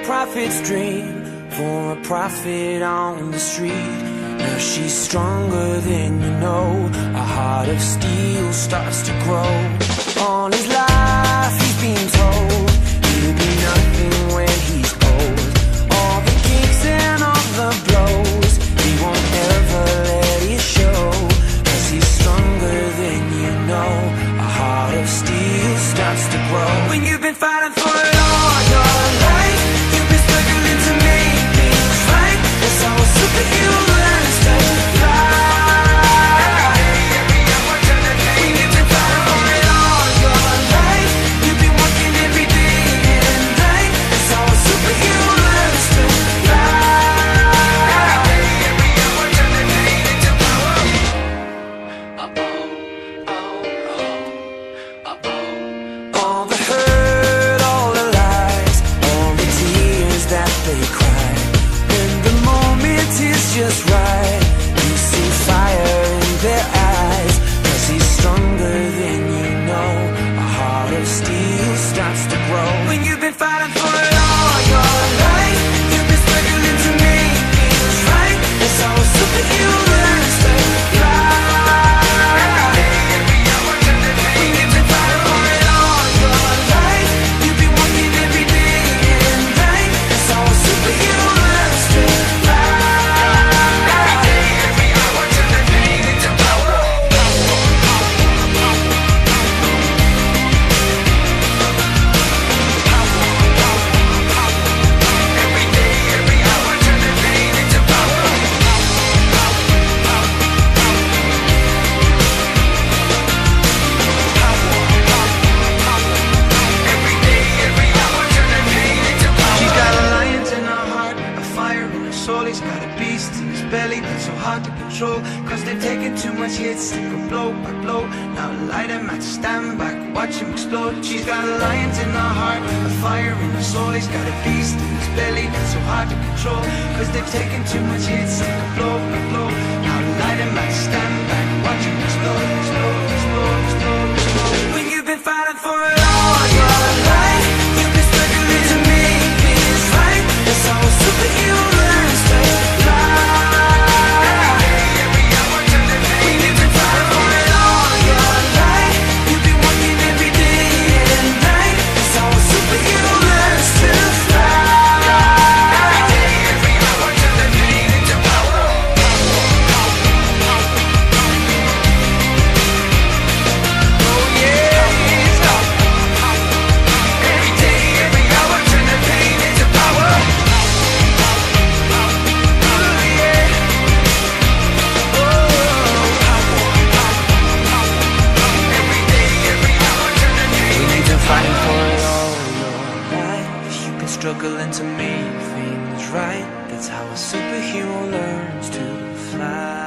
prophet's dream for a prophet on the street. Now she's stronger than you know. A heart of steel starts to grow. All his life he's been told he'll be nothing when he's old. All the kicks and all the blows, he won't ever let it show. 'Cause he's stronger than you know. A heart of steel starts to grow. When you've been fighting for it all your life, you've been struggling to make things right. That's how a superhero learns to fly. When you've been fighting for it all your life, you've been working every day and night. That's how a superhero learns to fly. All the hurt, all the lies, all the tears that they cry. When the moment is just right, you see fire in their eyes. 'Cause he's stronger than you know. A heart of steel starts to grow. When you've been fighting for it all your life, you've been struggling to make things right. That's how a superhero learns to fly. When you've been fighting for it all your life, you've been working every day and night. That's how a superhero learns to fly. She's got a lion in her heart, a fire in her soul. He's got a beast in his belly that's so hard to control. 'Cause they've taken too much hits, they go blow by blow. Now light him at stand back, watch him explode. She's got a lion in her heart, a fire in her soul. He's got a beast in his belly that's so hard to control. 'Cause they've taken too much hits, they go blow by blow. Now light him at stand back, watch him explode, explode, explode, explode, explode. When you've been fighting for it all your life, you've been struggling to make things right. That's how a superhero learns to fly. When you've been fighting for it all your life, you've been working every day and night. That's how a superhero learns to fly. Oh yeah, every day, every hour, turn the pain into power. Oh yeah, every day, every hour, turn the pain into fighting for it all your life. You've been struggling to make things right. That's how a superhero learns to fly.